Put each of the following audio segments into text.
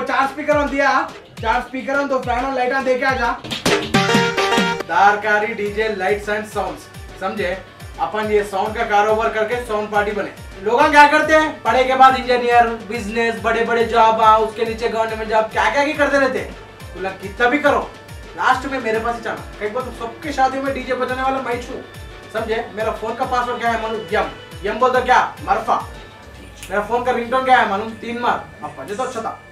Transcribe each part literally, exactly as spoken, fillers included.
चार स्पीकर दिया, चार स्पीकर तो फैन लाइट दे के आजा। Darkari DJ lights and sounds, समझे? अपन ये साउंड का कारोबार करके साउंड पार्टी बने। लोग क्या करते हैं, पढ़े के बाद इंजीनियर, बिजनेस, बड़े बड़े जॉब, उसके नीचे गवर्नमेंट जॉब, क्या क्या करते रहते हैं। तो लग कितना भी करो, लास्ट में मेरे पास ही जाना। कई बार तो सबके शादियों में डीजे बजाने वाला मैं छू, समझे? मेरा फोन का पासवर्ड क्या है मालूम? यम यम बोल दो क्या? मरफा। मेरा फोन का रिंगटोन क्या है मालूम? तीन मार। अब बजे तो अच्छा था।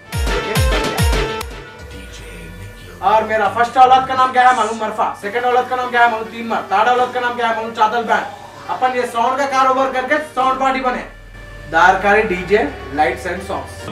और मेरा फर्स्ट औलाद का नाम क्या है मालूम? मरफा। सेकंड औलाद का नाम क्या है मालूम? तीन मार। थर्ड औलाद का नाम क्या है मालूम? चादल बैंड। अपन ये साउंड का कारोबार करके साउंड पार्टी बने। Darkari DJ lights and sounds.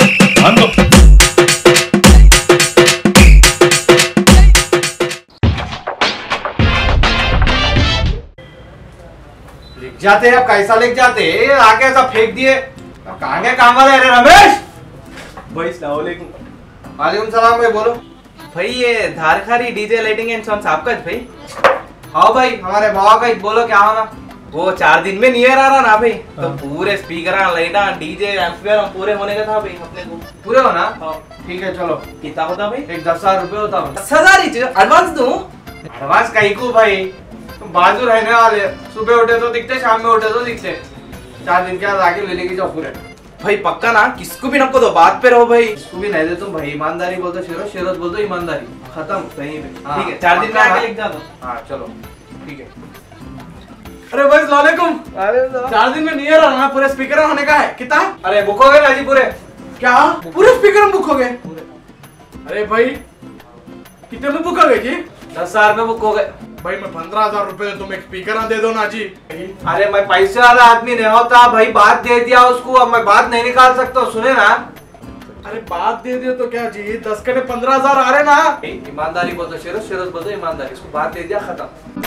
लिख जाते हैं, अब कैसा लिख जाते हैं? आके ऐसा फेंक दिए। अब कहाँ गए काम वाले? अरे रमेश भाई अस्सलाम वालेकुम। वालेकुम सलाम भाई, बोलो भाई ये धारखारी डीजे लाइटिंग एंड साउंड्स आपका है भाई? हाँ भाई, हमारे बाबा का ही। बोलो क्या होना? वो चार दिन में न्यू ईयर आ रहा ना भाई, तो पूरे स्पीकर लाइटा डीजे एम्पलीफायर पूरे होने का था भाई अपने को। पूरे होना? ठीक है चलो। कितना होता भाई? एक दस हजार रुपए होता। दस हजार ही एडवांस दूं? एडवांस कहीं को भाई, तुम बाजू रहने वाले, सुबह उठे तो दिखते, शाम में उठे तो दिखते। चार दिन के बाद आके ले लेके जाओ पूरे। भाई पक्का ना? किसको भी नको दो, बात पे रहो भाई। इसको भी नहीं दे तुम भाई। ईमानदारी बोलते शेरो, शेरो बोलते ईमानदारी। खत्म सही में। ठीक है, चार दिन में आके लिख दो। हाँ चलो ठीक है। अरे भाई अस्सलाम वालेकुम। चार दिन में न्यू ईयर आना, पूरे स्पीकर होने का है। कितना? अरे बुक हो गए ना जी पूरे? क्या पूरे स्पीकर बुक हो गए? अरे भाई कितने में बुक हो गए जी? दस हजार में बुक हो गए भाई। मैं पंद्रह हजार रुपए तुम एक स्पीकर दे दो ना जी। अरे मैं पैसे वाला आदमी नहीं होता भाई, बात दे दिया उसको, अब मैं बात नहीं निकाल सकता। सुने ना? अरे बात दे दियो तो क्या जी, दस कटे पंद्रह हजार आ रहे ना। ईमानदारी बोलते शेरो, शेरो बोलते ईमानदारी। इसको बात दे दिया, खत्म।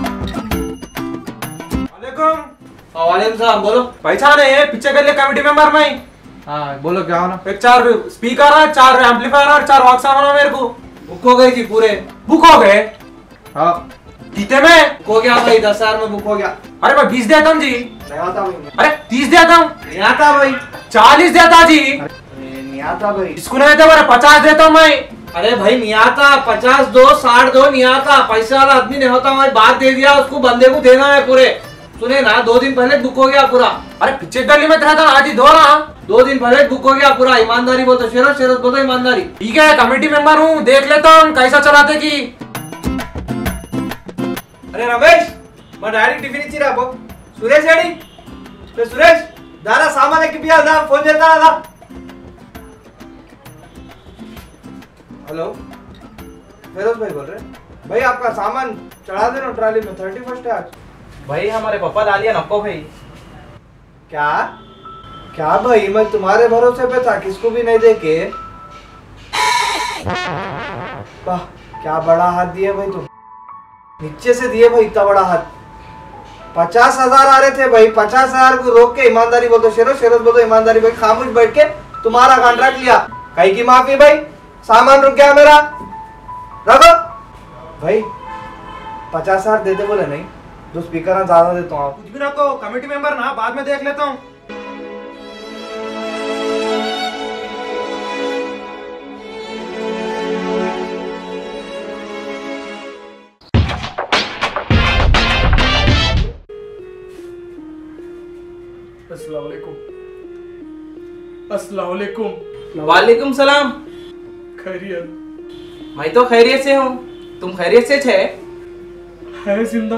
वालेकुम सलाम। बोलो। पहचान है पीछे के लिए कमेटी मेंबर में। हाँ बोलो क्या होना? एक चार स्पीकर है, चार एम्पलीफायर और चार बॉक्स आना मेरे को। बुक हो गए जी पूरे। बुक हो गए? हाँ। कितने में? बुक हो गया भाई, दस हजार में बुक हो गया। अरे मैं बीस देता हूँ जी। नहीं आता भाई। अरे तीस देता हूँ। नहीं आता भाई। चालीस देता जी। नहीं आता भाई। इसको नहीं देता, मेरा पचास देता हूँ मैं। अरे भाई नहीं आता, पचास दो, साठ दो, नहीं आता। पैसे वाला आदमी नहीं होता मैं, बात दे दिया उसको, बंदे को देना है पूरे। सुने ना, दो दिन पहले बुक हो गया पूरा। अरे पीछे गली में था आज ही दो रहा। दो दिन पहले बुक हो गया पूरा। ईमानदारी बोलते शेरो, शेरो बोलते ईमानदारी। ठीक है, कमेटी मेंबर हूँ, देख लेता हूँ कैसा चलाते की। अरे रमेश, मैं डायरेक्ट टिफिन इच्छी रहा सुरेश यानी तो सुरेश दादा सामान की पिया दा फोन देता ना। हेलो फिरोज भाई बोल रहे भाई, आपका सामान चढ़ा देना ट्राली में, थर्टी फर्स्ट है आज। भाई हमारे पापा डालिया नको भाई। क्या क्या भाई, मैं तुम्हारे भरोसे पे था, किसको भी नहीं देके। वाह क्या बड़ा हाथ दिए भाई तुम, नीचे से दिए भाई इतना बड़ा हाथ। पचास हजार आ रहे थे भाई, पचास हजार को रोक के ईमानदारी बोलते शेरो, शेरो बोलते ईमानदारी भाई। खामोश बैठ के तुम्हारा कॉन्ट्रैक्ट लिया, कहीं की माफी भाई। सामान रुक गया मेरा, रखो भाई। पचास हजार देते बोले नहीं, दो स्पीकर ज्यादा देता हूँ। कुछ भी ना तो कमेटी मेंबर ना, बाद में देख लेता हूँ। अस्सलाम वालेकुम। अस्सलाम वालेकुम। वालेकुम सलाम। खैरियत? मैं तो खैरियत से हूँ, तुम खैरियत से छे? है जिंदा।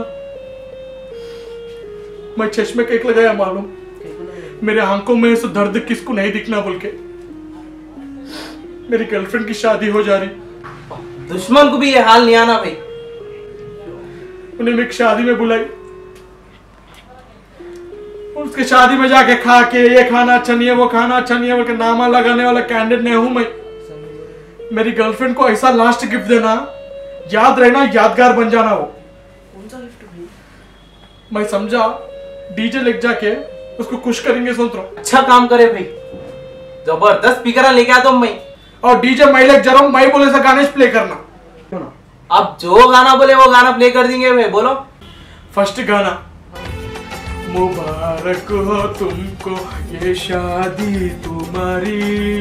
मैं चश्मे के एक लगाया मालूम, मेरे आंखों में से दर्द किसको नहीं दिखना बोल के। मेरी गर्लफ्रेंड की शादी हो जा रही। दुश्मन को भी ये हाल नहीं आना भाई। उन्हें मैं शादी में बुलाई, उसके शादी में जाके खा के ये खाना अच्छा नहीं है, वो खाना अच्छा नहीं है बोल के नामा लगाने वाला कैंडिडेट नहीं हूं मैं। मेरी गर्लफ्रेंड को ऐसा लास्ट गिफ्ट देना, याद रहना, यादगार बन जाना। वो कौन सा गिफ्ट भाई? मैं समझा डीजे लेके जाके उसको खुश करेंगे सोच रहा हूं। अच्छा काम करे भाई, जबरदस्त स्पीकर लेके आता हूं मैं। और डीजे मैं लेके जा रहा हूं, मैं बोले सा गाने प्ले करना। क्यों ना? अब जो गाना बोले वो गाना प्ले कर देंगे भाई। बोलो। फर्स्ट गाना मुबारक हो तुमको ये शादी तुम्हारी,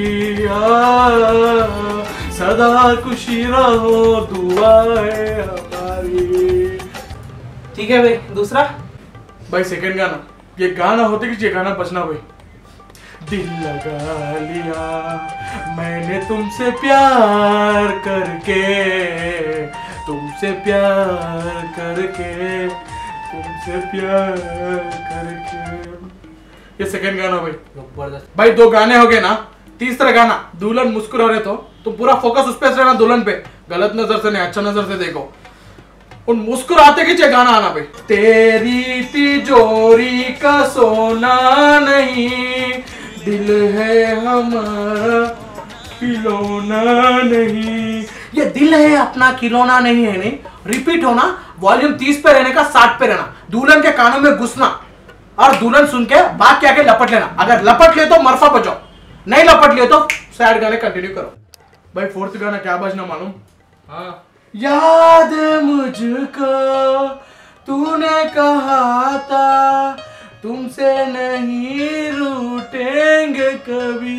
आ, सदा खुशी रहो दुआ है हमारी। ठीक है भाई, दूसरा भाई सेकंड गाना, ये गाना होते कि ये गाना बजना भाई। दिल लगा लिया मैंने तुमसे प्यार करके, तुमसे प्यार करके, तुमसे प्यार करके। ये सेकंड गाना भाई जबरदस्त। भाई दो गाने हो गए ना, तीसरा गाना दुल्हन मुस्कुरा रहे तो तुम पूरा फोकस उस पे रहना, दुल्हन पे, गलत नजर से नहीं अच्छा नजर से देखो। उन मुस्कुराते की गाना आना भाई। तेरी तिजोरी का सोना नहीं, दिल है हमारा खिलौना नहीं। ये दिल है अपना खिलौना नहीं है, नहीं रिपीट होना, वॉल्यूम तीस पे रहने का साठ पे रहना, दुल्हन के कानों में घुसना और दुल्हन सुन के बात क्या के लपट लेना। अगर लपट ले तो मरफा बजाओ, नहीं लपट ले तो सैड गाने कंटिन्यू करो। भाई फोर्थ गाना क्या बजना मालूम? हाँ, याद मुझको तूने कहा था तुमसे नहीं रूठेंगे कभी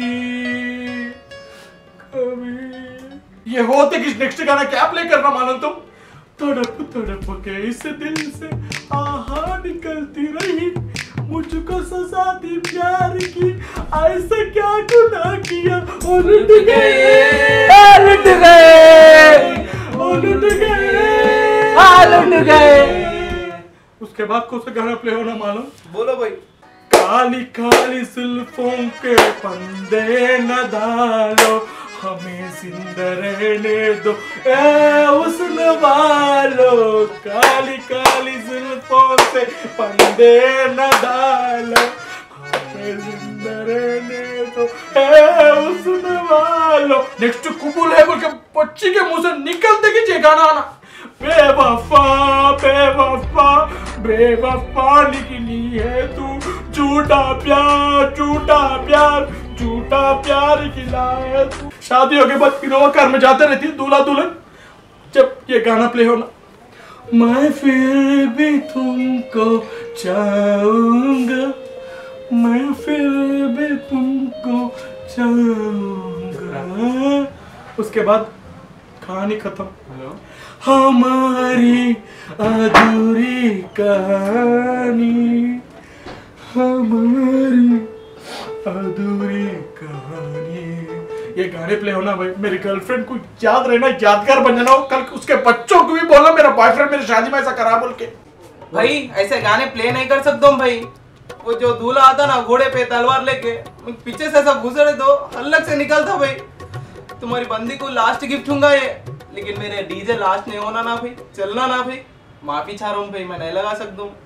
कभी। ये होते कि नेक्स्ट गाना क्या प्ले करना मालूम तुम? तड़प तड़प के इस दिल से आहा निकलती रही, मुझको सजा दी प्यार की, ऐसा क्या गुनाह किया, ओ लुट गए, लुट गए, ओ लुट गए, आ लुट गए। उसके बाद कौन सा गाना प्ले होना मालूम? बोलो भाई। काली काली जुल्फों के पंदे न डालो, हमें जिंदा रहने दो ए हुस्न वालो, काली काली जुल्फों से पंदे न डालो, हमें जिंदा रहने दो ए हुस्न वालो। नेक्स्ट कुबूल है बोल के बच्ची के मुंह से निकलते कि ये गाना आना। बेवफा बेवफा बेवफा निकली है तू, झूठा प्यार झूठा प्यार झूठा प्यार खिलाए तू। शादियों के बाद इनोवा कार में जाते रहती दूल्हा दुल्हन, जब ये गाना प्ले होना, मैं फिर भी तुमको चाहूंगा, मैं फिर भी तुमको चाहूंगा। उसके बाद कहानी खत्म। हमारी अधूरी कहानी, हमारी अधूरी कहानी। ये गाने प्ले होना भाई, मेरी गर्लफ्रेंड को याद रहना, यादगार बन जाना, कल उसके बच्चों को भी बोलना मेरा बॉयफ्रेंड मेरी शादी में ऐसा करा बोल के। भाई ऐसे गाने प्ले नहीं कर सकता हूँ भाई। वो जो दूल्हा आता ना घोड़े पे तलवार लेके, पीछे से सब घुसरे दो अलग से निकलता भाई। तुम्हारी बंदी को लास्ट गिफ्ट दूंगा ये, लेकिन मेरे डीजे लास्ट नहीं होना ना भाई, चलना ना भाई, माफी चाह रहा हूँ भाई, मैं नहीं लगा सकता हूँ।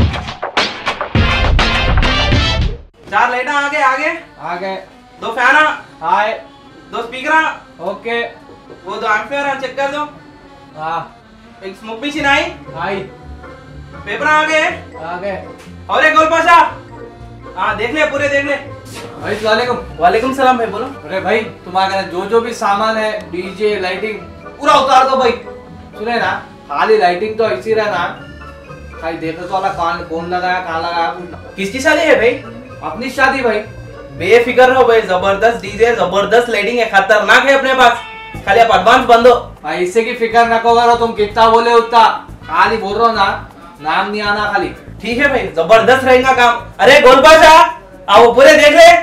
चार लाइट आगे आगे आगे, दो फैन हाय, दो स्पीकर, ओके, वो दो एम्पलीफायर चेक कर दो, हाँ, एक स्मोक मशीन आई, हाय, पेपर आगे आगे, और एक गोल पाशा, हाँ देख ले पूरे देख ले। भाई सलाम। वालेकुम सलाम भाई, बोलो। अरे भाई तुम्हारे जो जो भी सामान है, डीजे लाइटिंग पूरा उतार दो भाई। सुने ना, खाली लाइटिंग तो ऐसी रहना, भाई देखो तो वाला कौन कौन लगाया कहाँ लगाया पूछना। किसकी शादी है भाई? अपनी शादी भाई। बेफिक्र रहो भाई, जबरदस्त डीजे जबरदस्त लाइटिंग है, खतरनाक है अपने पास, खाली आप एडवांस बंद हो। भाई इससे की फिक्र न करो, तुम कितना बोले उतना, खाली बोल रहा हो ना, नाम नहीं आना खाली। ठीक है भाई, जबरदस्त रहेगा काम। अरे गोल पाशा आओ पूरे देख ले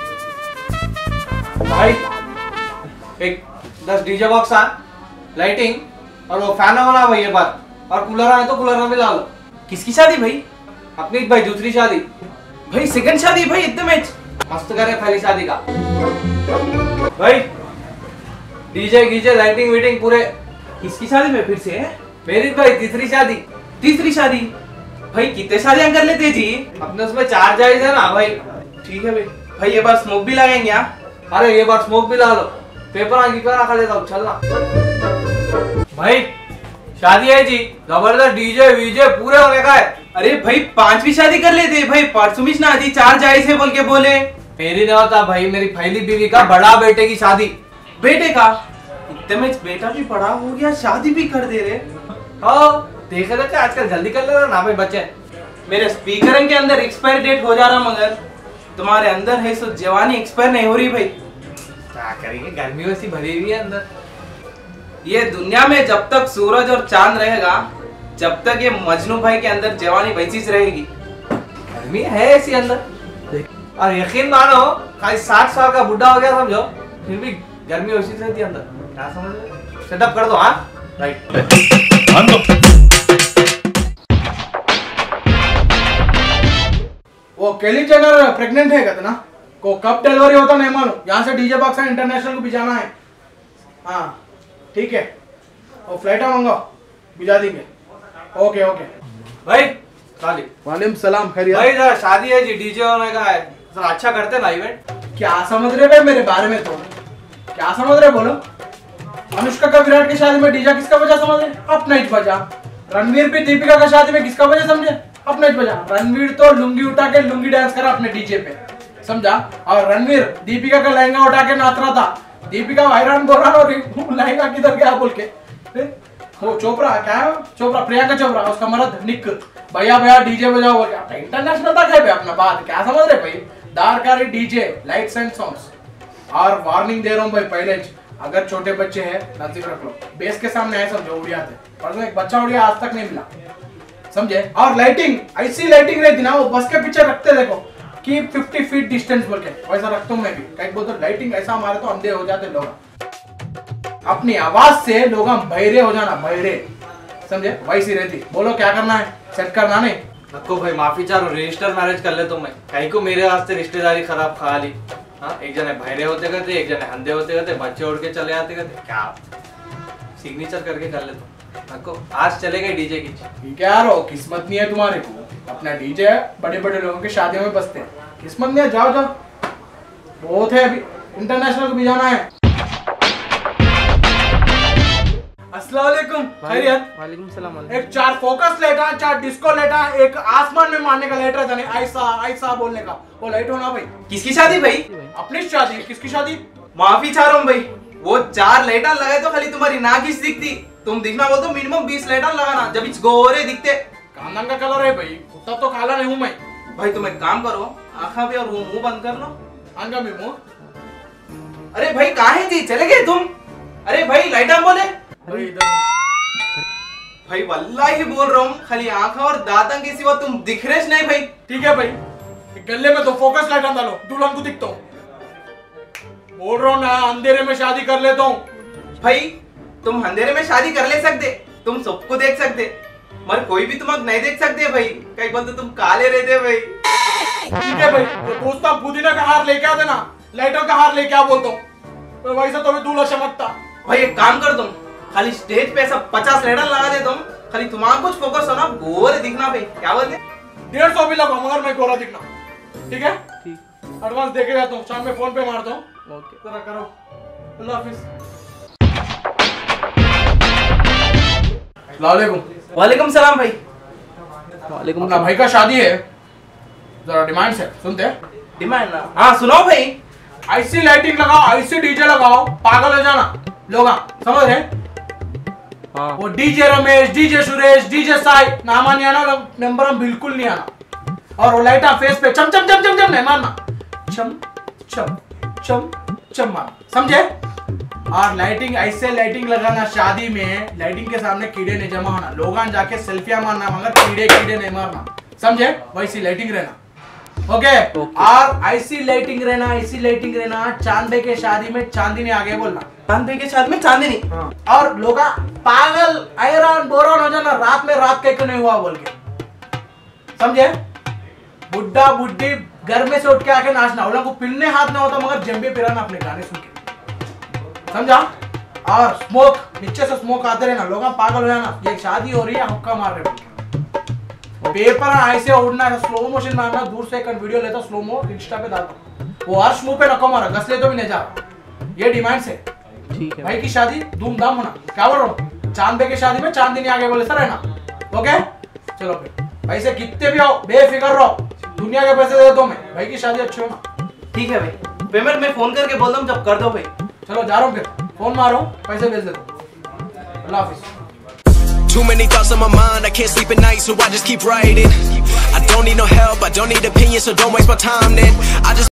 भाई। एक दस डीजे बॉक्स आ, लाइटिंग और वो फैन वाला भाई ये बात, और कूलर आए तो कूलर में भी ला लो। किसकी शादी भाई? अपनी भाई दूसरी शादी भाई सेकंड शादी भाई, इतने मैच मस्त करे पहली शादी का भाई। डीजे गीजे लाइटिंग वीटिंग पूरे। किसकी शादी में फिर से? मेरी भाई तीसरी शादी। तीसरी शादी भाई, कितने शादियां कर लेते जी? अपने उसमें चार जायज है ना भाई। ठीक है भाई। भाई ये बार स्मोक भी लगाएंगे क्या? अरे ये बार स्मोक भी ला लो, पेपर आगे पर रखा देता हूँ, चलना भाई। शादी है जी, जबरदस्त डीजे वीजे पूरे होने का है। अरे भाई पांचवी शादी कर लेते भाई, परसुमिश ना आदि चार जायज है बोल के बोले। मेरी नहीं होता भाई, मेरी पहली बीवी का बड़ा बेटे की शादी। बेटे का? इतने में बेटा भी बड़ा हो गया, शादी भी कर दे रहे। हाँ देखे तो क्या आजकल जल्दी कर ले रहा ना भाई बच्चे। मेरे स्पीकर के अंदर एक्सपायर डेट हो जा रहा, मगर तुम्हारे अंदर है सो जवानी एक्सपायर नहीं हो रही भाई। क्या करेंगे, गर्मी वैसी भरी हुई है अंदर। ये दुनिया में जब तक सूरज और चांद रहेगा, जब तक ये मजनू भाई के अंदर जवानी वैसी रहेगी। गर्मी है ऐसी अंदर, और यकीन मानो खाली साठ साल का बुढ़ा हो गया समझो, फिर भी गर्मी वैसी रहती है अंदर। क्या समझ रहे? सेटअप कर दो। हाँ राइट। वो केली जेनर प्रेग्नेंट है कहते ना, को कब डिलीवरी होता नहीं मालूम। यहाँ से डीजे बॉक्स इंटरनेशनल को भिजाना है। हाँ ठीक है, वो फ्लाइट मंगाओ, भिजा देंगे। ओके ओके भाई साली वालेकुम सलाम, खैरियत भाई जरा शादी है जी, डीजे होने का है, जरा अच्छा करते ना इवेंट। क्या समझ रहे भाई मेरे बारे में? तो क्या समझ रहे बोलो? अनुष्का का विराट की शादी में डीजे किसका वजह समझ रहे? अपना ही बजा। रणवीर भी दीपिका का शादी में किसका वजह समझे? अपना ही बजा। रणवीर तो लुंगी उठा के लुंगी डांस करा अपने डीजे पे, समझा? और रणवीर दीपिका का लहंगा उठा के नाच रहा था। दीपिका हैरान बोल रहा और लहंगा किधर गया बोल के। वो चोपड़ा क्या है, चोपड़ा प्रियंका चोपड़ा, उसका मर्द निक भैया भैया डीजे बजाओ बोल के इंटरनेशनल तक है अपना बात। क्या समझ रहे भाई? दारकारी डीजे, लाइट्स एंड सॉन्ग्स। और वार्निंग दे रहा हूँ भाई पहले, अगर छोटे बच्चे हैं नजदीक रख लो। बेस के सामने है समझो, उड़िया थे पर एक बच्चा उड़िया आज तक नहीं मिला, समझे? और लाइटिंग ऐसी लाइटिंग रहती ना, वो बस के पीछे रखते देखो कि पचास फीट डिस्टेंस बोल के, वैसा रखता हूँ मैं भी। कहीं बोलते लाइटिंग ऐसा हमारे तो अंधे हो जाते लोग। अपनी आवाज से लोग बहरे हो जाना, बहरे, समझे? वैसी रहती। बोलो क्या करना है? सेट करना नहीं नको भाई, माफी चाहो, रजिस्टर मैरिज कर ले तो मैं कहीं को मेरे वास्ते रिश्तेदारी खराब खा ली। हाँ, एक जने बहरे होते करते, एक जने अंधे होते करते, बच्चे उड़ के चले आते करते। क्या सिग्नेचर करके कर ले तो नको, आज चलेगा डीजे की। ठीक है यार, किस्मत नहीं है तुम्हारे को। अपना डीजे बड़े बड़े लोगों की शादियों में बजते हैं, किस्मत नहीं है। जाओ जाओ, बहुत है अभी, इंटरनेशनल को भी जाना है। अस्सलाम वालेकुम, खैरियत? वालेकुम सलाम। एक चार फोकस लाइट, चार डिस्को लाइट, एक आसमान में मारने का लाइट रहता नहीं, ऐसा ऐसा बोलने का, वो लाइट होना भाई। किसकी शादी भाई? अपनी शादी। किसकी शादी? माफी चाह रहा हूँ भाई, वो चार लाइटर लगाए तो खाली तुम्हारी नाक ही दिखती। तुम दिखना बोल तो मिनिमम बीस लाइटर लगाना, जब इस गोरे दिखते। कांदन का कलर है भाई, उतना तो काला नहीं हूँ मैं भाई। तुम एक काम करो, आँखा भी और मुंह बंद कर लो। आंगा में मुंह। अरे भाई कहाँ है जी, चले गए तुम? अरे भाई लाइटर बोले भाई इधर। भाई वल्लाही बोल रहा हूँ, खाली आंखों और दांतों के सिवा तुम दिख रहे नहीं भाई। ठीक है भाई, गले में तो फोकस लाइट डालो, दुल्हन को दिखता हूँ। बोल रहा हूँ ना, अंधेरे में शादी कर लेता हूँ। भाई तुम अंधेरे में शादी कर ले सकते, तुम सबको देख सकते, मगर कोई भी तुम्हें नहीं देख सकते भाई। कई बोलते तुम काले रहते भाई। ठीक है भाई, तो दोस्ता पुदीना का हार लेके आ देना, लाइटों का हार लेके आ बोलता हूँ, तो वैसा तो मैं दूल्हा चमकता। भाई एक काम कर, तुम खाली स्टेज पे ऐसा पचास लाइटर लगा दे, तुम खाली तुम्हारा कुछ फोकस होना, गोरे दिखना भाई। क्या बोलते? डेढ़ सौ भी लगा मगर मैं गोरा दिखना, ठीक है? ठीक। एडवांस देके जाता हूँ, शाम में फोन पे मारता हूँ। ओके, जरा करो। अल्लाह हाफिज। वालेकुम। वालेकुम सलाम भाई। वालेकुम। अपना भाई का शादी है, जरा डिमांड से सुनते हैं। डिमांड ना? हाँ सुनाओ भाई। ऐसी लाइटिंग लगाओ, ऐसी डीजे लगाओ, पागल हो जाना लोग, समझ रहे? हाँ। वो DJ Ramesh, DJ Suresh, DJ Sai, नामा नहीं आना, नंबर बिल्कुल नहीं आना। और वो लाइटा फेस पे चम चम चम चम चम नहीं मारना, चम चम चम चम मारना, समझे? और लाइटिंग ऐसे लाइटिंग लगाना शादी में, लाइटिंग के सामने कीड़े नहीं जमा होना, लोगान जाके सेल्फियां मारना मगर कीड़े कीड़े नहीं मारना, समझे? वैसी लाइटिंग रहना, ओके? और ऐसी लाइटिंग रहना, ऐसी लाइटिंग रहना, चांदे के शादी में चांदनी आगे बोलना, चांदे के शादी में चांदनी। हाँ। और लोग पागल हैरान बोरान हो जाना, रात में रात के क्यों नहीं हुआ बोल के, समझे? बुड्ढा बुड्ढी घर में से उठ के आके नाचना, उन लोगों को पिलने हाथ में होता मगर जंबे पिराना अपने गाने सुन के, समझा? और स्मोक, नीचे से स्मोक आते रहना, लोग पागल हो जाना, ये शादी हो रही है, हुक्का मार रहे। पेपर ऐसे उड़ना, स्लो मोशन में आना, दूर से एक वीडियो लेता स्लो मो, इंस्टा पे डालता, वो हर्ष मुंह पे नको मारा, घस ले तो भी नहीं जा। ये डिमांड से ठीक है भाई की शादी धूमधाम होना। क्या बोल रहा हूँ? चांद बे की शादी में चांदनी आगे बोले सर, है ना? ओके चलो फिर, पैसे कितने भी आओ बेफिक्र रहो, दुनिया के पैसे दे दो, मैं भाई की शादी अच्छी होना। ठीक है भाई, पेमेंट मैं फोन करके बोल दूँ जब कर दो भाई। चलो जा रहा हूँ, फिर फोन मारो, पैसे भेज दे दो। अल्लाह हाफिज। Too many thoughts on my mind, I can't sleep at night, so I just keep writing. I don't need no help, I don't need opinions, so don't waste my time then. I just